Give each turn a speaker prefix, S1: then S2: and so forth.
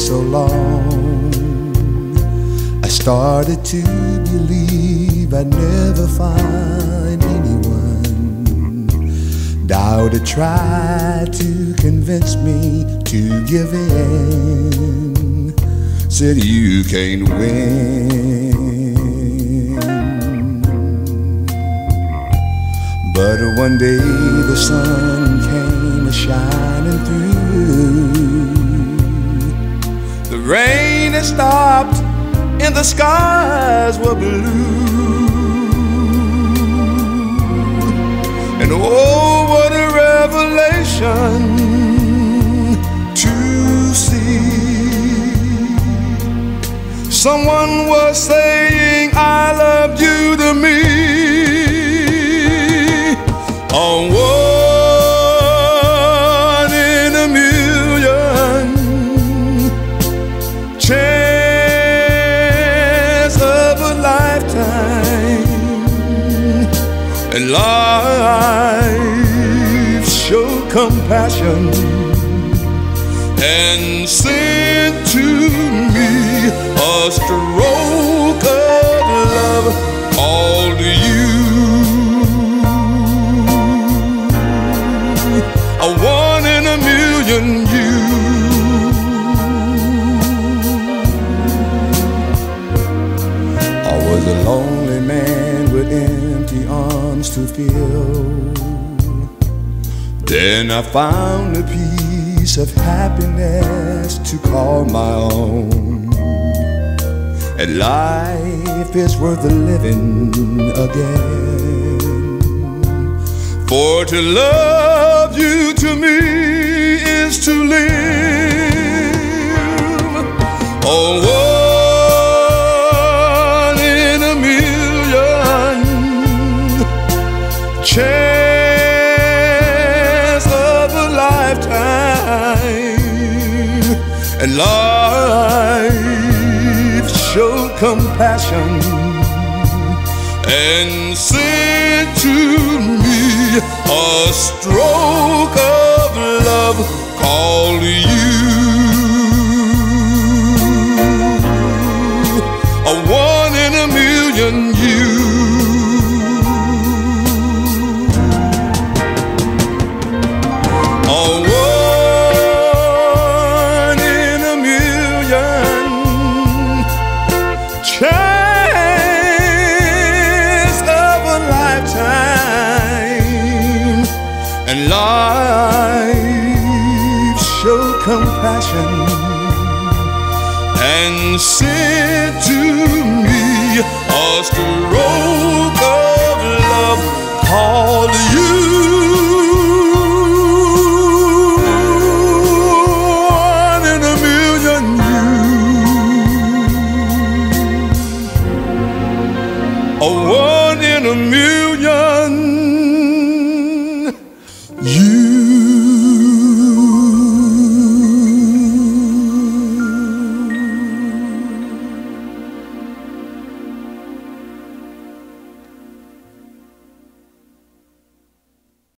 S1: so long, I started to believe I'd never find anyone. Doubted tried to convince me to give in, said you can't win. But one day the sun came shining through. The rain had stopped and the skies were blue. And oh, what a revelation to see. Someone was saying I loved you to me. On one in a million chance of a lifetime, and life showed compassion and sent to me a stroke of love all to you. A one in a million you. I was a lonely man with empty arms to fill. Then I found a piece of happiness to call my own. And life is worth living again. For to love you to me is to live. Oh, one in a million chance of a lifetime, and life showed compassion and sent to me a stroke of love called you. A one in a million you. A one in a million chance of a lifetime, and life showed compassion and sent to me a stroke of love called you.